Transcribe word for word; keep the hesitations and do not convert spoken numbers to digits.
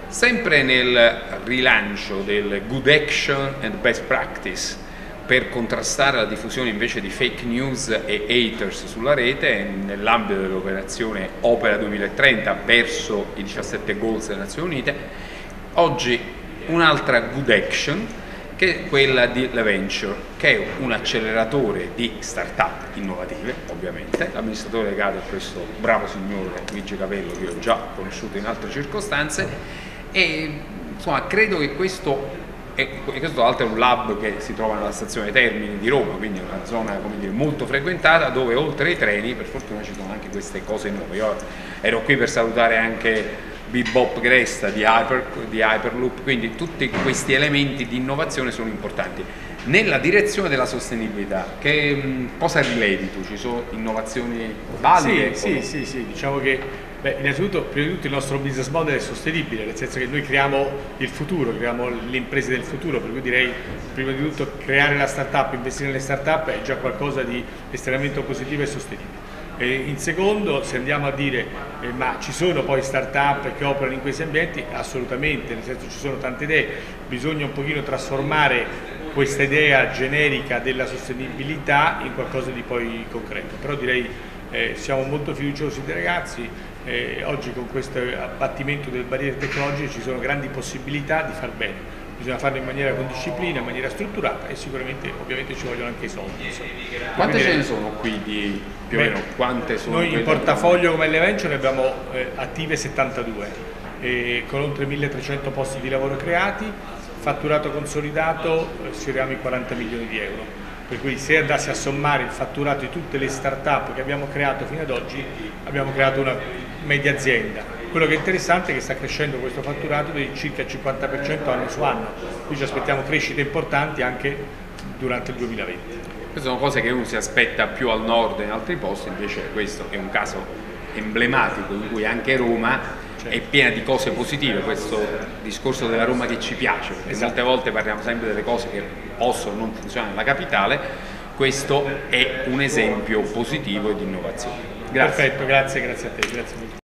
Sempre nel rilancio del good action and best practice per contrastare la diffusione invece di fake news e haters sulla rete, nell'ambito dell'operazione Opera duemilatrenta verso i diciassette goals delle Nazioni Unite, oggi un'altra good action che è quella di LeVenture, che è un acceleratore di start-up innovative, ovviamente. L'amministratore delegato è questo bravo signore Luigi Capello, che ho già conosciuto in altre circostanze, e insomma credo che questo, e questo tra l'altro è un lab che si trova nella stazione Termini di Roma, quindi è una zona, come dire, molto frequentata, dove oltre ai treni per fortuna ci sono anche queste cose nuove. Io ero qui per salutare anche Bebop Gresta di, Hyper, di Hyperloop, quindi tutti questi elementi di innovazione sono importanti. Nella direzione della sostenibilità, che mh, cosa rilevi tu? Ci sono innovazioni valide? Sì, sì, sì, sì, diciamo che beh, innanzitutto, prima di tutto il nostro business model è sostenibile, nel senso che noi creiamo il futuro, creiamo le imprese del futuro, per cui direi prima di tutto creare la startup, investire nelle startup è già qualcosa di estremamente positivo e sostenibile. E in secondo, se andiamo a dire eh, ma ci sono poi start-up che operano in questi ambienti, assolutamente, nel senso ci sono tante idee, bisogna un pochino trasformare questa idea generica della sostenibilità in qualcosa di poi concreto, però direi eh, siamo molto fiduciosi dei ragazzi, eh, oggi con questo abbattimento delle barriere tecnologiche ci sono grandi possibilità di far bene. Bisogna farlo in maniera con disciplina, in maniera strutturata e sicuramente ovviamente ci vogliono anche i soldi. Insomma. Quante ce ne sono qui di più o meno? Quante sono? Noi in portafoglio come LeVenture ne abbiamo eh, attive settantadue, eh, con oltre milletrecento posti di lavoro creati, fatturato consolidato eh, sfioriamo i quaranta milioni di euro. Per cui se andassi a sommare il fatturato di tutte le start-up che abbiamo creato fino ad oggi, abbiamo creato una media azienda. Quello che è interessante è che sta crescendo questo fatturato di circa il cinquanta per cento anno su anno, quindi ci aspettiamo crescite importanti anche durante il duemilaventi. Queste sono cose che uno si aspetta più al nord e in altri posti, invece questo è un caso emblematico in cui anche Roma certo. È piena di cose positive, questo discorso della Roma che ci piace, perché esatto. Molte volte parliamo sempre delle cose che possono non funzionare nella capitale, questo è un esempio positivo di innovazione. Grazie. Perfetto, grazie, grazie a te, grazie molto.